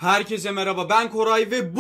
Herkese merhaba, ben Koray ve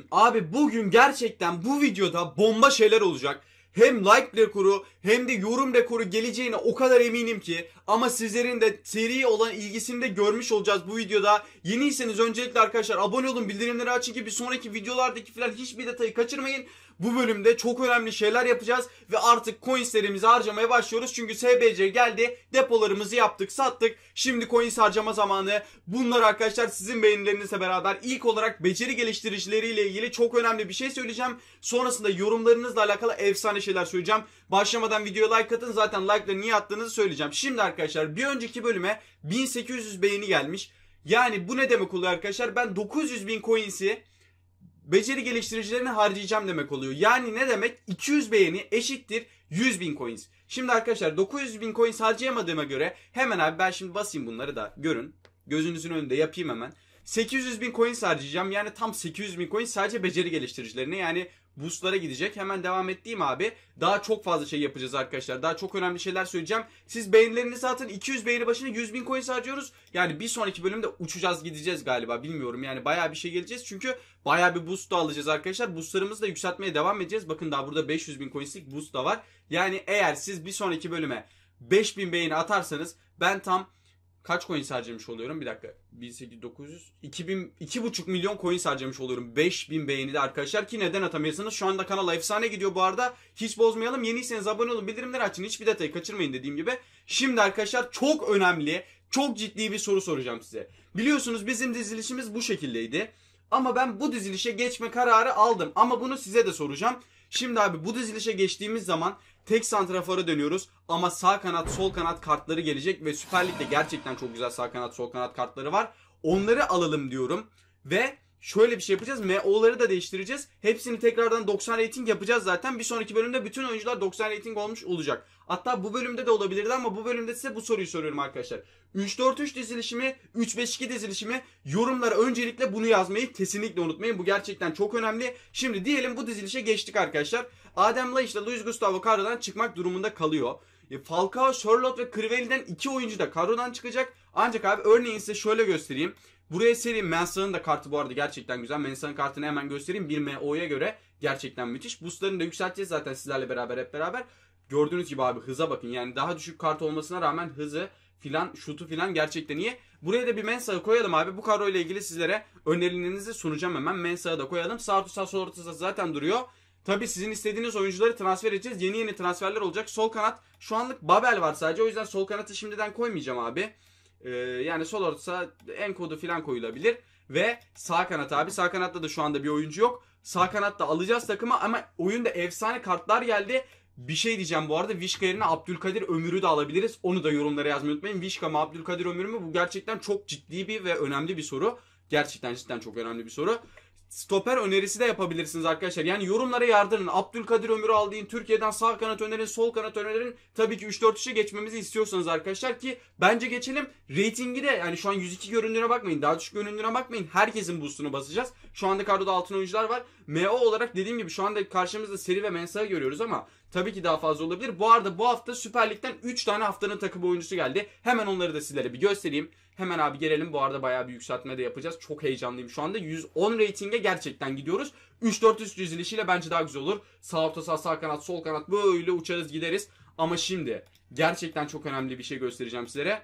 bugün gerçekten bu videoda bomba şeyler olacak. Hem like rekoru hem de yorum rekoru geleceğine o kadar eminim ki. Ama sizlerin de seri olan ilgisini de görmüş olacağız bu videoda. Yeniyseniz öncelikle arkadaşlar abone olun, bildirimleri açın ki bir sonraki videolardaki falan hiçbir detayı kaçırmayın. Bu bölümde çok önemli şeyler yapacağız ve artık coinslerimizi harcamaya başlıyoruz. Çünkü SBC geldi, depolarımızı yaptık, sattık. Şimdi coins harcama zamanı. Bunlar arkadaşlar sizin beğenilerinizle beraber ilk olarak beceri geliştiricileriyle ilgili çok önemli bir şey söyleyeceğim. Sonrasında yorumlarınızla alakalı efsane şeyler söyleyeceğim. Başlamadan videoya like atın, zaten like'ları niye attığınızı söyleyeceğim. Şimdi arkadaşlar bir önceki bölüme 1800 beğeni gelmiş. Yani bu ne demek oluyor arkadaşlar? Ben 900.000 coins'i beceri geliştiricilerine harcayacağım demek oluyor. Yani ne demek? 200 beğeni eşittir 100.000 coins. Şimdi arkadaşlar 900.000 coins harcayamadığıma göre hemen abi ben şimdi basayım bunları da görün. Gözünüzün önünde yapayım hemen. 800.000 coins harcayacağım. Yani tam 800.000 coins sadece beceri geliştiricilerine, yani boostlara gidecek. Hemen devam ettiğim abi. Daha çok fazla şey yapacağız arkadaşlar. Daha çok önemli şeyler söyleyeceğim. Siz beğenilerinizi atın. 200 beğeni başına 100.000 coins harcıyoruz. Yani bir sonraki bölümde uçacağız gideceğiz galiba. Bilmiyorum yani bayağı bir şey geleceğiz. Çünkü bayağı bir boost da alacağız arkadaşlar. Boostlarımızı da yükseltmeye devam edeceğiz. Bakın daha burada 500.000 coinslik boost da var. Yani eğer siz bir sonraki bölüme 5.000 beğeni atarsanız ben tam kaç coins harcamış oluyorum? Bir dakika. 1800, 900, 2000, 2,5 milyon coins harcamış oluyorum. 5000 beğeni de arkadaşlar, ki neden atamıyorsunuz? Şu anda kanal efsane gidiyor bu arada. Hiç bozmayalım. Yeniyseniz abone olun, bildirimleri açın. Hiçbir detayı kaçırmayın dediğim gibi. Şimdi arkadaşlar çok önemli, çok ciddi bir soru soracağım size. Biliyorsunuz bizim dizilişimiz bu şekildeydi. Ama ben bu dizilişe geçme kararı aldım. Ama bunu size de soracağım. Şimdi abi bu dizilişe geçtiğimiz zaman tek santrafora dönüyoruz ama sağ kanat sol kanat kartları gelecek ve Süper Lig'de gerçekten çok güzel sağ kanat sol kanat kartları var. Onları alalım diyorum ve şöyle bir şey yapacağız. MO'ları da değiştireceğiz. Hepsini tekrardan 90 rating yapacağız zaten. Bir sonraki bölümde bütün oyuncular 90 rating olmuş olacak. Hatta bu bölümde de olabilirdi ama bu bölümde size bu soruyu soruyorum arkadaşlar. 3-4-3 dizilişimi, 3-5-2 dizilişimi, yorumlara öncelikle bunu yazmayı kesinlikle unutmayın. Bu gerçekten çok önemli. Şimdi diyelim bu dizilişe geçtik arkadaşlar. Adem Laiç ile Luis Gustavo kadrodan çıkmak durumunda kalıyor. Falcao, Sörloth ve Crivelli'den 2 oyuncu da kadrodan çıkacak. Ancak abi örneğin size şöyle göstereyim. Buraya sereyim. Mensah'ın da kartı bu arada gerçekten güzel. Mensah'ın kartını hemen göstereyim. 1 MO'ya göre gerçekten müthiş. Boostlarını da yükselteceğiz zaten sizlerle beraber hep beraber. Gördüğünüz gibi abi hıza bakın. Yani daha düşük kart olmasına rağmen hızı filan, şutu filan gerçekten iyi. Buraya da bir Mensah'ı koyalım abi. Bu kadroyla ilgili sizlere önerilerinizi sunacağım hemen. Mensah'ı da koyalım. Sağ orta sağ sol orta zaten duruyor. Tabi sizin istediğiniz oyuncuları transfer edeceğiz. Yeni transferler olacak. Sol kanat şu anlık Babel var sadece. O yüzden sol kanatı şimdiden koymayacağım abi. Yani sol orta Enkodu falan koyulabilir. Ve sağ kanat abi. Sağ kanatta da şu anda bir oyuncu yok. Sağ kanatta alacağız takıma ama oyunda efsane kartlar geldi. Bir şey diyeceğim bu arada. Vişka yerine Abdülkadir Ömür'ü de alabiliriz. Onu da yorumlara yazmayı unutmayın. Vişka mı Abdülkadir Ömür mü? Bu gerçekten çok ciddi bir ve önemli bir soru. Gerçekten cidden çok önemli bir soru. Stoper önerisi de yapabilirsiniz arkadaşlar. Yani yorumlara yardırın. Abdülkadir Ömür'ü aldığın Türkiye'den sağ kanat önerin, sol kanat önerin. Tabii ki 3-4-3'e geçmemizi istiyorsanız arkadaşlar, ki bence geçelim. Ratingi de yani şu an 102 göründüğüne bakmayın. Daha düşük göründüğüne bakmayın. Herkesin boostunu basacağız. Şu anda kadroda altın oyuncular var. MO olarak dediğim gibi şu anda karşımızda Seri ve Mensah'ı görüyoruz ama tabii ki daha fazla olabilir. Bu arada bu hafta Süper Lig'den 3 tane haftanın takım oyuncusu geldi. Hemen onları da sizlere bir göstereyim. Hemen abi gelelim. Bu arada bayağı bir yükseltme de yapacağız. Çok heyecanlıyım şu anda. 110 ratinge gerçekten gidiyoruz. 3-4-3 dizilişiyle bence daha güzel olur. Sağ orta saha, sağ kanat, sol kanat böyle uçarız gideriz. Ama şimdi gerçekten çok önemli bir şey göstereceğim sizlere.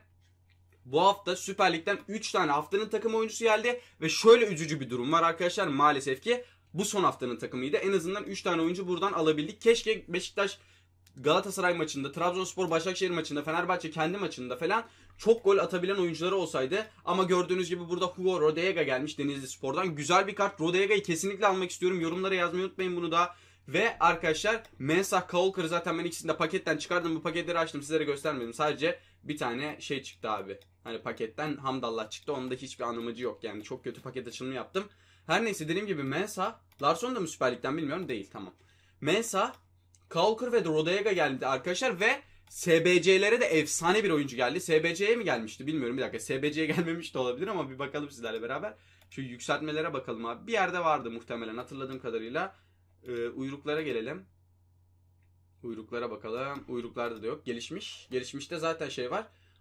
Bu hafta Süper Lig'den 3 tane haftanın takım oyuncusu geldi. Ve şöyle üzücü bir durum var arkadaşlar. Maalesef ki bu son haftanın takımıydı. En azından 3 tane oyuncu buradan alabildik. Keşke Beşiktaş Galatasaray maçında, Trabzonspor Başakşehir maçında, Fenerbahçe kendi maçında falan çok gol atabilen oyuncuları olsaydı. Ama gördüğünüz gibi burada Hugo Rodallega gelmiş Denizli Spor'dan. Güzel bir kart. Rodallega'yı kesinlikle almak istiyorum. Yorumlara yazmayı unutmayın bunu da. Ve arkadaşlar Mensah, Kaolkar'ı zaten ben ikisini de paketten çıkardım. Bu paketleri açtım, sizlere göstermedim. Sadece bir tane şey çıktı abi. Hani paketten Hamdallah çıktı. Onun da hiçbir anlamacı yok yani. Çok kötü paket açılımı yaptım. Her neyse dediğim gibi Mensah. Larsson da mı Süper Lig'den bilmiyorum. Değil, tamam. Mensah, Kaolkar ve Rodallega geldi arkadaşlar ve SBC'lere de efsane bir oyuncu geldi. SBC'ye mi gelmişti bilmiyorum, bir dakika. SBC'ye gelmemiş de olabilir ama bir bakalım sizlerle beraber. Şu yükseltmelere bakalım abi. Bir yerde vardı muhtemelen hatırladığım kadarıyla. Uyruklara gelelim. Uyruklara bakalım. Uyruklarda da yok. Gelişmiş. Gelişmişte zaten şey var.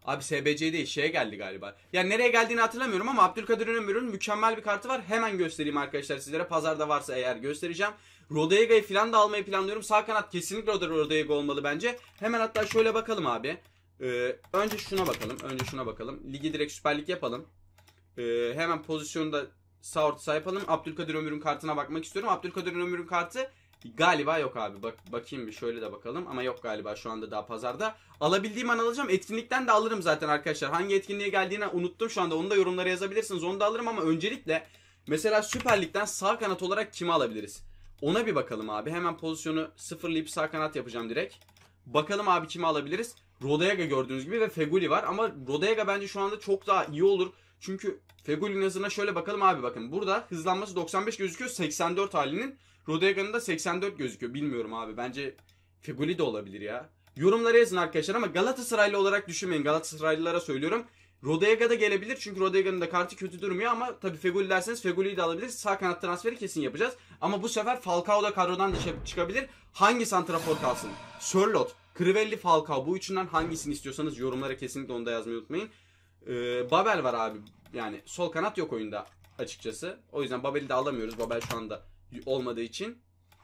Abi SBC değil, şeye geldi galiba. Yani nereye geldiğini hatırlamıyorum ama Abdülkadir Ömür'ün mükemmel bir kartı var. Hemen göstereyim arkadaşlar sizlere. Pazarda varsa eğer göstereceğim. Rodega'yı falan da almayı planlıyorum. Sağ kanat kesinlikle Rodega olmalı bence. Hemen hatta şöyle bakalım abi. Önce şuna bakalım. Ligi direkt Süper Lig yapalım. Hemen pozisyonu da sağ orta saha yapalım. Abdülkadir Ömür'ün kartına bakmak istiyorum. Abdülkadir Ömür'ün kartı galiba yok abi. Bakayım bir şöyle de bakalım. Ama yok galiba şu anda daha pazarda. Alabildiğim an alacağım. Etkinlikten de alırım zaten arkadaşlar. Hangi etkinliğe geldiğini unuttum şu anda. Onu da yorumlara yazabilirsiniz. Onu da alırım ama öncelikle mesela Süper Lig'den sağ kanat olarak kimi alabiliriz? Ona bir bakalım abi. Hemen pozisyonu sıfırlayıp sağ kanat yapacağım direkt. Bakalım abi kimi alabiliriz? Rodega gördüğünüz gibi ve Feguli var. Ama Rodega bence şu anda çok daha iyi olur. Çünkü Feguli'nin hızına şöyle bakalım abi, bakın. Burada hızlanması 95 gözüküyor. 84 halinin. Rodega'nın da 84 gözüküyor. Bilmiyorum abi. Bence Feguli de olabilir ya. Yorumlara yazın arkadaşlar ama Galatasaraylı olarak düşünmeyin. Galatasaraylılara söylüyorum. Rodega da gelebilir çünkü Rodega'nın da kartı kötü durmuyor ama tabii Feguli derseniz Feguli'yi de alabiliriz. Sağ kanat transferi kesin yapacağız. Ama bu sefer Falcao da kadrodan çıkabilir. Hangi santrafor kalsın? Sörloth, Crivelli, Falcao. Bu üçünden hangisini istiyorsanız yorumlara kesinlikle onu da yazmayı unutmayın. Babel var abi. Yani sol kanat yok oyunda açıkçası. O yüzden Babel'i de alamıyoruz. Babel şu anda olmadığı için.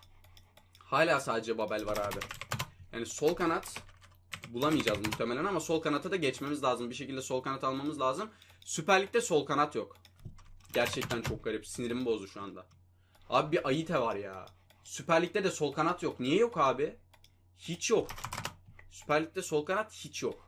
Hala sadece Babel var abi. Yani sol kanat bulamayacağız muhtemelen ama sol kanata da geçmemiz lazım. Bir şekilde sol kanat almamız lazım. Süper Lig'de sol kanat yok. Gerçekten çok garip. Sinirimi bozdu şu anda. Abi bir Ayite var ya. Süper Lig'de de sol kanat yok. Niye yok abi? Hiç yok. Süper Lig'de sol kanat hiç yok.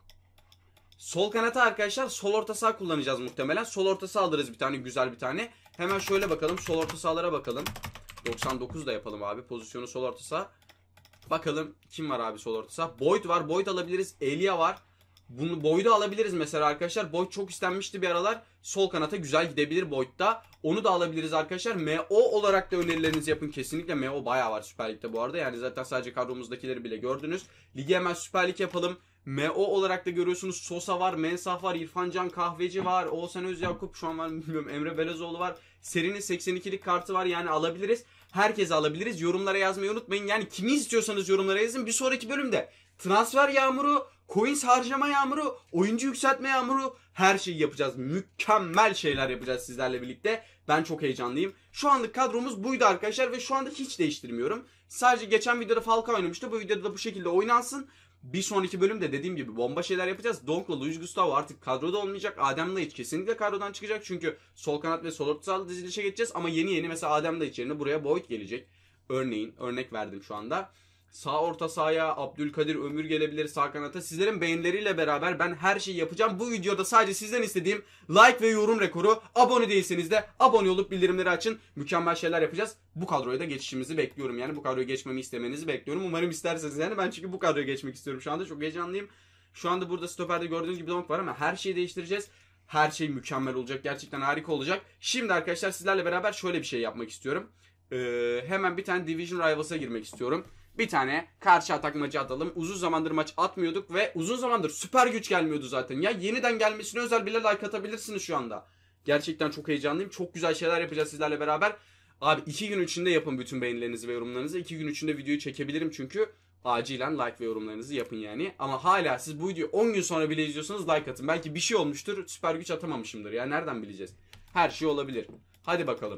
Sol kanata arkadaşlar sol orta saha kullanacağız muhtemelen. Sol orta saha alırız bir tane, güzel bir tane. Hemen şöyle bakalım. Sol orta sahalara bakalım. 99 da yapalım abi. Pozisyonu sol orta saha. Bakalım kim var abi sol orta saha. Boyd var. Boyd alabiliriz. Elia var. Bunu Boyd'u alabiliriz mesela arkadaşlar. Boyd çok istenmişti bir aralar. Sol kanata güzel gidebilir Boyd'da. Onu da alabiliriz arkadaşlar. MO olarak da önerilerinizi yapın. Kesinlikle MO bayağı var Süper Lig'de bu arada. Yani zaten sadece kadromuzdakileri bile gördünüz. Ligi hemen Süper Lig yapalım. MO olarak da görüyorsunuz. Sosa var, Mensah var, İrfan Can Kahveci var, Oğuzhan Özyakup şu an var bilmiyorum, Emre Belezoğlu var. Serinin 82'lik kartı var, yani alabiliriz. Herkese alabiliriz. Yorumlara yazmayı unutmayın. Yani kimi istiyorsanız yorumlara yazın. Bir sonraki bölümde transfer yağmuru, coins harcama yağmuru, oyuncu yükseltme yağmuru, her şeyi yapacağız. Mükemmel şeyler yapacağız sizlerle birlikte. Ben çok heyecanlıyım. Şu anlık kadromuz buydu arkadaşlar ve şu anda hiç değiştirmiyorum. Sadece geçen videoda Falcao oynamıştı. Bu videoda da bu şekilde oynansın. Bir sonraki bölümde dediğim gibi bomba şeyler yapacağız. Donk'la Luis Gustavo artık kadroda olmayacak. Adem Laiç kesinlikle kadrodan çıkacak. Çünkü sol kanat ve sol orta saha dizilişe geçeceğiz. Ama yeni mesela Adem Laiç yerine buraya Boyd gelecek. Örnek verdim şu anda. Sağ orta sahaya Abdülkadir Ömür gelebilir, sağ kanata. Sizlerin beğenileriyle beraber ben her şeyi yapacağım. Bu videoda sadece sizden istediğim like ve yorum rekoru. Abone değilseniz de abone olup bildirimleri açın. Mükemmel şeyler yapacağız. Bu kadroya da geçişimizi bekliyorum. Yani bu kadroya geçmemi istemenizi bekliyorum. Umarım isterseniz yani. Ben çünkü bu kadroya geçmek istiyorum şu anda. Çok heyecanlıyım. Şu anda burada stoperde gördüğünüz gibi Donk var ama her şeyi değiştireceğiz. Her şey mükemmel olacak. Gerçekten harika olacak. Şimdi arkadaşlar sizlerle beraber şöyle bir şey yapmak istiyorum. Hemen bir tane Division Rivals'a girmek istiyorum. Bir tane karşı atak maçı atalım. Uzun zamandır maç atmıyorduk ve uzun zamandır süper güç gelmiyordu zaten. Ya yeniden gelmesine özel bile like atabilirsiniz şu anda. Gerçekten çok heyecanlıyım. Çok güzel şeyler yapacağız sizlerle beraber. Abi 2 gün içinde yapın bütün beğenilerinizi ve yorumlarınızı. 2 gün içinde videoyu çekebilirim çünkü acilen like ve yorumlarınızı yapın yani. Ama hala siz bu videoyu 10 gün sonra bile izliyorsanız like atın. Belki bir şey olmuştur, süper güç atamamışımdır. Ya nereden bileceğiz? Her şey olabilir. Hadi bakalım.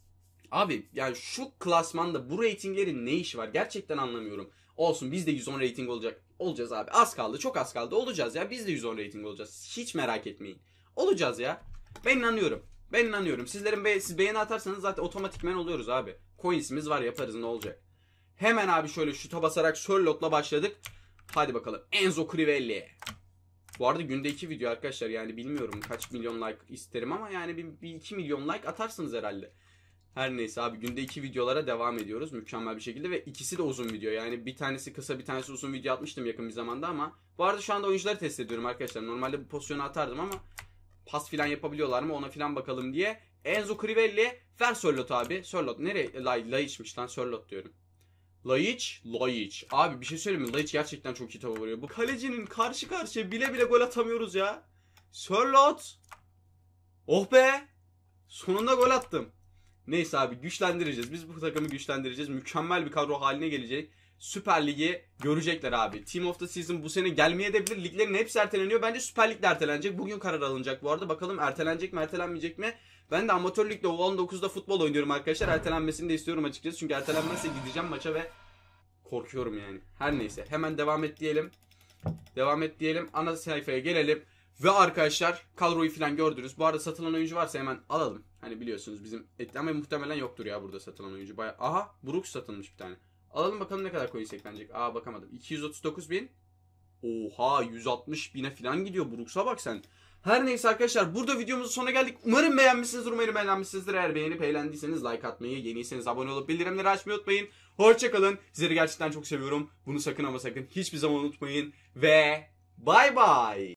Abi yani şu klasmanda bu reytinglerin ne işi var? Gerçekten anlamıyorum. Olsun, biz de 110 rating olacağız abi. Az kaldı, çok az kaldı. Olacağız ya. Biz de 110 rating olacağız. Hiç merak etmeyin. Olacağız ya. Ben inanıyorum. Siz beğeni atarsanız zaten otomatikmen oluyoruz abi. Coins'imiz var, yaparız, ne olacak? Hemen abi şöyle şuta basarak Sörloth'la başladık. Hadi bakalım. Enzo Crivelli. Bu arada günde 2 video arkadaşlar. Yani bilmiyorum kaç milyon like isterim ama yani bir 2 milyon like atarsınız herhalde. Her neyse abi, günde 2 videolara devam ediyoruz mükemmel bir şekilde ve ikisi de uzun video. Yani bir tanesi kısa, bir tanesi uzun video atmıştım yakın bir zamanda ama bu arada şu anda oyuncuları test ediyorum arkadaşlar. Normalde bu pozisyonu atardım ama pas filan yapabiliyorlar mı ona filan bakalım diye. Enzo Crivelli, ver Sörloth abi. Sörloth nereye? Laiç'miş lan, Sörloth diyorum. Laiç. Abi bir şey söyleyeyim mi? Laiç gerçekten çok iyi topa vuruyor. Bu kalecinin karşı karşıya bile bile gol atamıyoruz ya. Sörloth. Oh be. Sonunda gol attım. Neyse abi, güçlendireceğiz. Biz bu takımı güçlendireceğiz. Mükemmel bir kadro haline gelecek. Süper Lig'i görecekler abi. Team of the Season bu sene gelmeyebilir. Liglerin hepsi erteleniyor. Bence Süper Lig'de ertelenecek. Bugün karar alınacak bu arada. Bakalım ertelenecek mi ertelenmeyecek mi? Ben de amatör ligde U19'da futbol oynuyorum arkadaşlar. Ertelenmesini de istiyorum açıkçası. Çünkü ertelenmezse gideceğim maça ve korkuyorum yani. Her neyse. Hemen devam et diyelim. Devam et diyelim. Ana sayfaya gelelim. Ve arkadaşlar kadroyu falan gördünüz. Bu arada satılan oyuncu varsa hemen alalım. Hani biliyorsunuz bizim ama muhtemelen yoktur ya burada satılan oyuncu. Bayağı... Aha Brooks satılmış bir tane. Alalım bakalım ne kadar coin seklenecek. Bakamadım. 239.000. Oha 160.000'e falan gidiyor Brooks'a bak sen. Her neyse arkadaşlar burada videomuzun sonuna geldik. Umarım beğenmişsinizdir. Umarım beğenmişsinizdir. Eğer beğenip eğlendiyseniz like atmayı, yeniyseniz abone olup bildirimleri açmayı unutmayın. Hoşçakalın. Sizleri gerçekten çok seviyorum. Bunu sakın ama sakın hiçbir zaman unutmayın. Ve bay bay.